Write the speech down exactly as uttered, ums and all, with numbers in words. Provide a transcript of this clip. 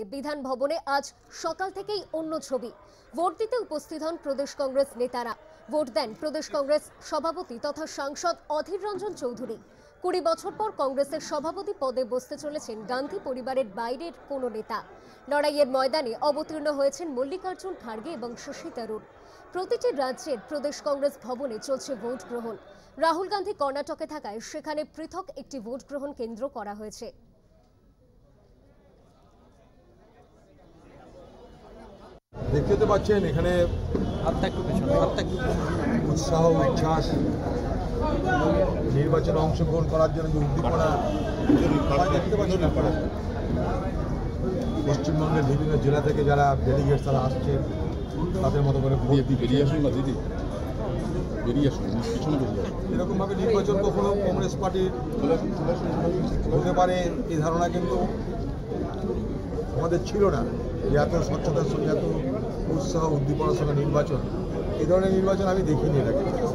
বিধান ভবনে আজ সকাল থেকেই অন্য ছবি। ভোট দিতে উপস্থিত হন প্রদেশ কংগ্রেস নেতারা। ভোট দেন প্রদেশ কংগ্রেস সভাপতি তথা সাংসদ অধীর রঞ্জন চৌধুরী। কুড়ি বছর পর কংগ্রেসের সভাপতি পদে বসতে চলেছেন গান্ধী পরিবারের বাইরের কোনো নেতা। লড়াইয়ের ময়দানে অবতীর্ণ হয়েছেন মল্লিকার্জুন খাড়গে এবং শশী থারুর। প্রতিটি রাজ্যের প্রদেশ কংগ্রেস ভবনে চলছে ভোট গ্রহণ। রাহুল গান্ধী কর্ণাটকে থাকায় সেখানে পৃথক একটি ভোট গ্রহণ কেন্দ্র করা হয়েছে। দেখতে তো পাচ্ছেন এখানে উৎসাহ উচ্ছ্বাস, নির্বাচনে অংশগ্রহণ করার জন্য যে উদ্দীপনা দেখতে পাচ্ছেন আপনারা। পশ্চিমবঙ্গের বিভিন্ন জেলা থেকে যারা ডেলিগেট তারা আসছে, তাদের মতো করে বেরিয়ে আসুন না দিদি, বেরিয়ে আসুন, এরকমভাবে নির্বাচন কখনো কংগ্রেস পার্টির হতে পারে এই ধারণা কিন্তু আমাদের ছিল না, যে এত স্বচ্ছতার সঙ্গে এত উৎসাহ উদ্দীপনার সঙ্গে নির্বাচন, এই ধরনের নির্বাচন আমি দেখিনি এটাকে।